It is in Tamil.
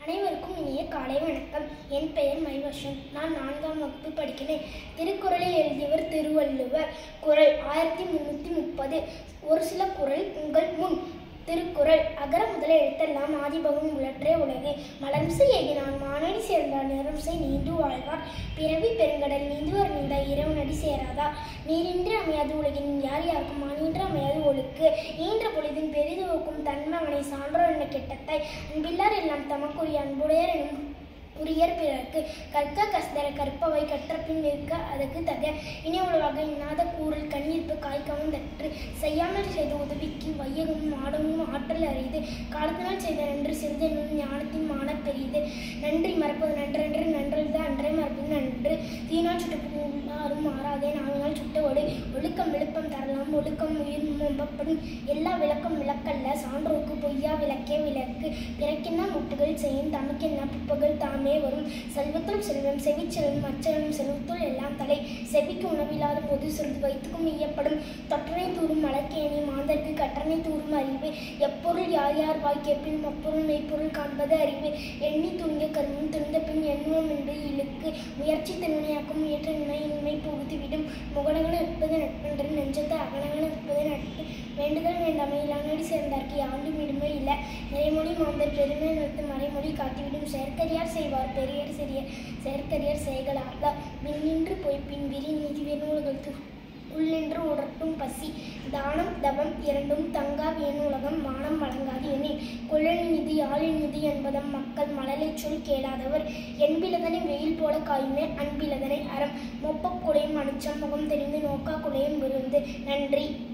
அனைவருக்கும் இனிய காலை வணக்கம். என் பெயர் மைவர்ஷன். நான் 4ஆம் வகுப்பு படிக்கிறேன். திருக்குறளை எழுதியவர் திருவள்ளுவர். குறள் 1330. ஒரு சில குறள் உங்கள் முன். திருக்குறள். அகர முதல எழுத்தெல்லாம் ஆதிபகவன் உலற்றே உலகு. மலர்மிசை எகினான் மானடி சேர்ந்தார் நிறமிசை நீண்டு வாழ்வார். பிறவி பெருங்கடல் நீந்துவர் நீண்டா இறைவனடி சேராதா. நீரின்றி அமையாது உலகின் யார் யாருக்கும் மானின்று அமையாது ஒழுக்கு. ஈன்ற பொழுதின் பெரிது ஓக்கும் தன்மகனை சான்றோர் என்ற கெட்டத்தாய் அன்பில்லார் எல்லாம் தமக்குரிய அன்புடையர் எனும் உரியர் பிறர்க்கு. கற்க கஸ்தர கற்பவை கற்றபின் நிற்க அதற்கு தக. இனி உலவாக இன்னாத கூறல் கண்ணீர்ப்பு காய்க்கவும் தற்று. செய்யாமல் செய்த உதவிக்கு வையகமும் ஆடமும் ஆற்றல் அறிது. காலத்தினால் செய்த நன்று சிறிதெனும் ஞானத்தின் மான பெரியது. நன்றி மறப்பது நன்றன்று நன்றல்து அன்றை மறப்பது நன்று. தீனால் சுட்டு உள்ளாரும் மாறாதே நாவினால் சுட்டவோடு. ஒழுக்கம் விழுப்பம் தரலாம் ஒழுக்கம் உயிர் நம்பப்படும். எல்லா விளக்கம் விளக்கல்ல சான்றோர்க்கு பொய்யா விளக்கே விளக்கு. பிறக்கென்ன முட்டுகள் செய்யும் தமக்கென்ன பிற்பகல் தாம் வரும். செல்வத்துள் செல்வம் செவிச்செல்வம் அச்செல்வம் செல்வத்துள் எல்லாம் தலை. செவிக்கு உணவில்லாத போது சிறிது வைத்துக்கும் ஈயப்படும். தொற்றனை தூரும் மலக்கேணி மாந்தர்க்கு கற்றனை தூரும் அறிவு. எப்பொருள் யார் யார் வாய் கேட்பினும் அப்பொருள் மெய்ப்பொருள் காண்பது அறிவு. எண்ணி துணிய கருமும் துணிந்த பின் எண்ணுவோம் என்று இழுக்கு. முயற்சி திறமையாக்கும் முயற்ற இன்மை புகுத்திவிடும். முகடகன இருப்பது நட்பென்று நெஞ்சத்து அகனகன இருப்பது நட்பு. வேண்டுதல் வேண்டாமை இளநடி சேர்ந்தார்க்கு யாண்டும் இடுமை இல்லை. நிறைமொழி மாந்தர் பெருமை நிறுத்து மறைமொழி காட்டிவிடும். செயற்கரியார் செய்வார் பெரியர் சிறியர் செயற்கரியர் செய்களாக. மின்னின்று பொய்ப்பின் விரி நீதி வேணுலகத்து உள்ளென்று உடட்டும் பசி. தானம் தவம் இரண்டும் தங்கா வேணுலகம் மானம் வழங்காது எனில். கொள்ளலின் நிதி ஆளின் நிதி என்பதம் மக்கள் மழலை சொல் கேளாதவர். என்பிலதனை வெயில் போல காயுமே அன்பிலதனை அறம். மொப்பக் குலையும் அனிச்சம் முகம் தெரிந்து நோக்கா குலையும் விருந்து. நன்றி.